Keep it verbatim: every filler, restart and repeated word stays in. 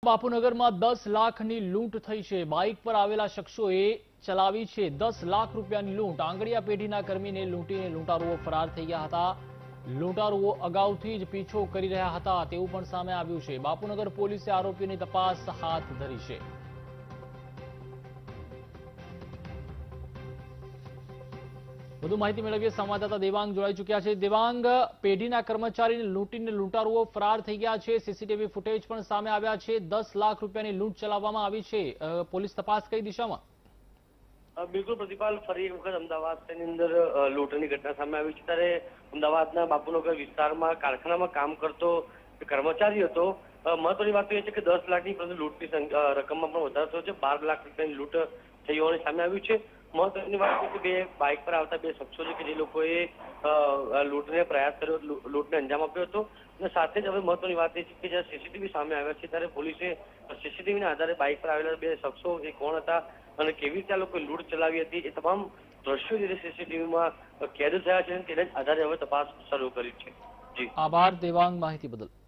બાપુનગરમાં દસ લાખની લૂંટ થઈ છે। બાઇક પર આવેલા શખ્સોએ ચલાવી છે દસ લાખ રૂપિયાની લૂંટ। આંગડિયા પેઢીના કર્મીને લૂંટીને લૂંટારુઓ ફરાર થઈ ગયા હતા। લૂંટારુઓ અગાઉથી જ પીછો કરી રહ્યા હતા તેવું પણ સામે આવ્યું છે। બાપુનગર પોલીસે આરોપીની તપાસ હાથ ધરી છે। વધુ માહિતી મેળવીએ સંવાદદાતા દેવાંગ જોડાઈ ચૂક્યા છે। દેવાંગ, પેઢીના કર્મચારીને લૂંટીને લૂંટારુઓ ફરાર થઈ ગયા છે। સીસીટીવી ફૂટેજ પણ સામે આવ્યા છે। દસ લાખ રૂપિયાની લૂંટ ચલાવવામાં આવી છે। પોલીસ તપાસ કઈ દિશામાં? બિલકુલ પ્રતિપાલ, ફરી એક વખત અમદાવાદની અંદર લૂંટની ઘટના સામે આવી છે। ત્યારે અમદાવાદના બાપુનગર વિસ્તારમાં કારખાનામાં કામ કરતો કર્મચારી હતો। મહત્વની વાત એ છે કે દસ લાખની પરંતુ લૂંટની રકમમાં પણ વધારો થયો છે। બાર લાખ રૂપિયાની લૂંટ થઈ હોવાની સામે આવ્યું છે। મહત્વની વાત છે કે બે બાઇક પર આવતા બે શખ્સો છે કે જે લોકોએ લૂંટને પ્રયાસ કર્યો, લૂંટને અંજામ આપ્યો હતો। અને સાથે જ હવે મહત્વની વાત એ છે કે જ્યારે સીસીટીવી સામે આવ્યા છે ત્યારે પોલીસે સીસીટીવીના આધારે બાઇક પર આવેલા બે શખ્સો એ કોણ હતા અને કેવી રીતે આ લોકોએ લૂંટ ચલાવી હતી એ તમામ દ્રશ્યો જે સીસીટીવીમાં કેદ થયા છે તેના આધારે હવે તપાસ શરૂ કરી છે। જી, આભાર દેવાંગ માહિતી બદલ।